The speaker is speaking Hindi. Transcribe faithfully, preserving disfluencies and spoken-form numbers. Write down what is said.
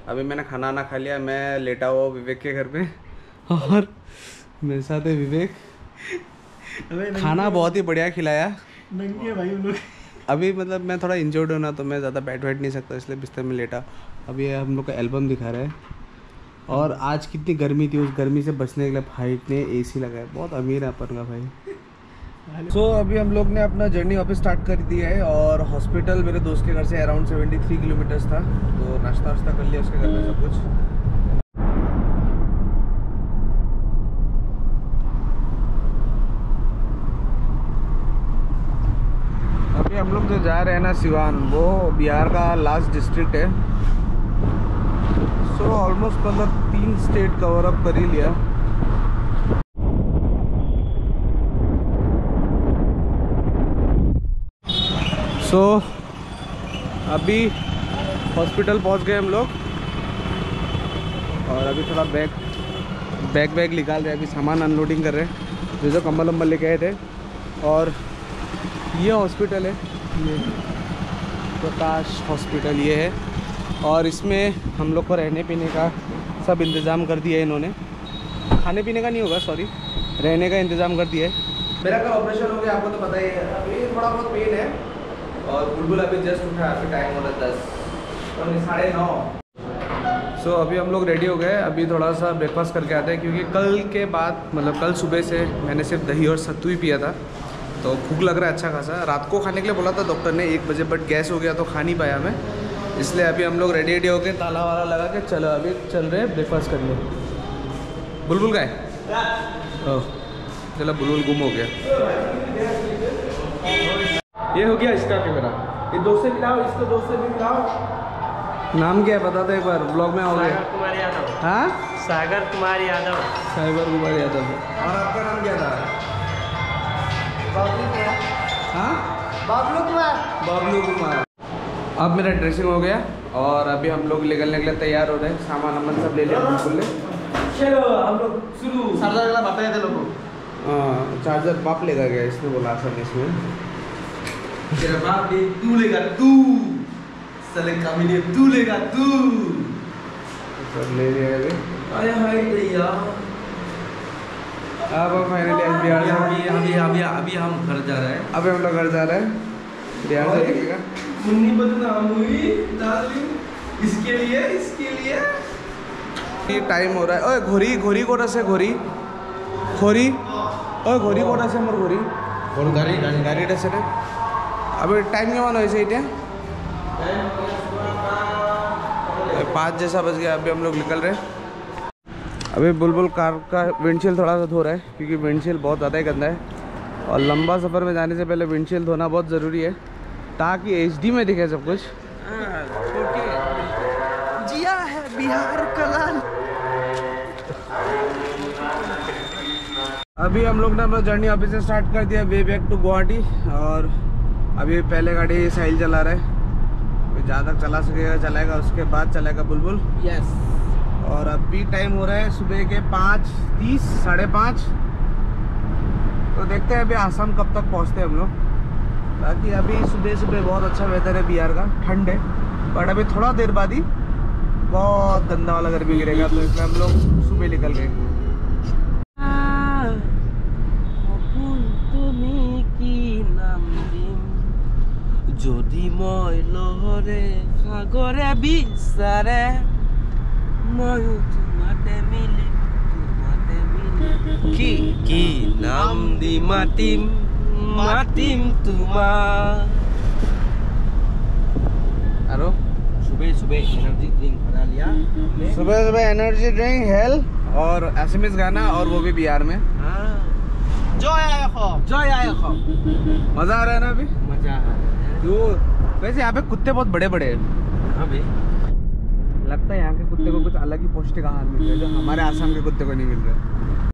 अभी मैंने खाना ना खा लिया, मैं लेटा हुआ विवेक के घर पे और मेरे साथ है विवेक। खाना बहुत ही बढ़िया खिलाया भाई लोग। अभी मतलब मैं थोड़ा इंजर्ड हूँ ना, तो मैं ज़्यादा बैठ बैठ नहीं सकता, इसलिए बिस्तर में लेटा। अभी हम लोग का एल्बम दिखा रहा है। और आज कितनी गर्मी थी, उस गर्मी से बचने के लिए भाई ने एसी लगाया। बहुत अमीर है अपन का भाई। सो so, अभी हम लोग ने अपना जर्नी वापस स्टार्ट कर दिया है और हॉस्पिटल मेरे दोस्त के घर से अराउंड तिहत्तर किलोमीटर्स था, तो नाश्ता वाश्ता कर लिया उसके घर में सब कुछ। अभी हम लोग जो जा रहे हैं ना सिवान, वो बिहार का लास्ट डिस्ट्रिक्ट है। सो ऑलमोस्ट मतलब तीन स्टेट कवर अप कर ही लिया। सो so, अभी हॉस्पिटल पहुंच गए हम लोग और अभी थोड़ा बैग बैग बैग निकाल रहे हैं, अभी सामान अनलोडिंग कर रहे हैं जो जो कम्बल वम्बल लेके आए थे। और ये हॉस्पिटल है, ये प्रकाश हॉस्पिटल ये है, और इसमें हम लोग को रहने पीने का सब इंतज़ाम कर दिया है इन्होंने। खाने पीने का नहीं होगा, सॉरी, रहने का इंतज़ाम कर दिया है। मेरा कल ऑपरेशन हो गया, आपको तो पता ही है। अभी थोड़ा बहुत पेन है और बुलबुल अभी जस्ट उठा, अभी टाइम हो रहा है दस और साढ़े नौ। सो अभी हम लोग रेडी हो गए, अभी थोड़ा सा ब्रेकफास्ट करके आते हैं, क्योंकि कल के बाद मतलब कल सुबह से मैंने सिर्फ दही और सत्तू ही पिया था, तो भूख लग रहा है अच्छा खासा। रात को खाने के लिए बोला था डॉक्टर ने एक बजे, बट गैस हो गया तो खा नहीं पाया मैं, इसलिए अभी हम लोग रेडी रेडी हो गए, ताला वाला लगा के चलो अभी चल रहे हैं ब्रेकफास्ट करने। बुलबुल का है, चलो बुलबुल गुम हो गया। ये हो गया इसका कैमरा, ये दोस्त से मिलाओ, इसको दोस्त से भी मिलाओ। नाम क्या है बता दो एक बार, ब्लॉग में आओगे। सागर कुमार यादव। हाँ, सागर कुमार यादव। सागर कुमार यादव। और आपका नाम क्या था? बाबलू कुमार। हाँ, बाबलू कुमार। बाबलू कुमार। अब मेरा ड्रेसिंग हो गया और अभी हम लोग निकलने के लिए तैयार हो रहे हैं। सामान अमन सब ले लिया बिल्कुल ने। चलो हम लोग शुरू। सरदार वाला बताए थे लोगों। हाँ, चार्जर बाप लेगा गया, इसने बोला असल इसमें। तेरा बाप भी तू लेगा, तू साले कामिनी तू लेगा तू। सब ले लिया अभी। अरे हाय भैया, अब फाइनली बिहार से अभी अभी अभी अभी हम घर जा रहे हैं। अभी हम लोग घर जा रहे हैं, बिहार से निकलेगा। मुन्नी बदनाम हुई डार्लिंग, इसके लिए इसके लिए ये टाइम हो रहा है। ओए घोरी घोरी कोटा से घोरी घोरी ओए घोरी कोटा से मोर घोरी और गाड़ी गाड़ी गाड़ी डसे रे। अभी टाइम क्या मानो ऐसे ही पाँच जैसा बज गया, अभी हम लोग निकल रहे हैं। अभी बुलबुल कार का विंडशील्ड थोड़ा सा धो रहा है, क्योंकि विंडशील्ड बहुत ज़्यादा ही गंदा है और लंबा सफ़र में जाने से पहले विंडशील्ड धोना बहुत ज़रूरी है, ताकि एचडी में दिखे सब कुछ। जिया है बिहार का लाल। अभी हम लोग ने अपना जर्नी ऑफिस से स्टार्ट कर दिया, वे बैक टू गुवाहाटी। और अभी पहले गाड़ी साहिल चला रहा है, जहाँ तक चला सकेगा चलाएगा, उसके बाद चलाएगा बुलबुल। यस। और अभी टाइम हो रहा है सुबह के पाँच तीस साढ़े पाँच। तो देखते हैं अभी आसाम कब तक पहुँचते हैं हम लोग। बाकी अभी सुबह सुबह बहुत अच्छा वेदर है बिहार का, ठंड है, बट अभी थोड़ा देर बाद ही बहुत गंदा वाला गर्मी गिरेगा, तो इसलिए हम लोग सुबह निकल गए। যদি মই লহৰে সাগৰে বিচাৰে ময়ো তোমাতে মিলি তোমাতে মিলি কি কি নাম দি মাতিম মাতিম তোমাক। আৰু सुबह सुबह एनर्जी ड्रिंक बना लिया, सुबह सुबह एनर्जी ड्रिंक हेल और एसएमएस गाना, और वो भी बिहार में। हाँ जय आया खो जय आया खो। मज़ा आ रहा है ना अभी? मजा आ तो वैसे यहाँ पे कुत्ते बहुत बड़े बड़े हैं। हाँ भाई, लगता है यहाँ के कुत्ते को कुछ अलग ही पौष्टिक आहार मिल रहा है, जो हमारे आसाम के कुत्ते को नहीं मिल रहा है।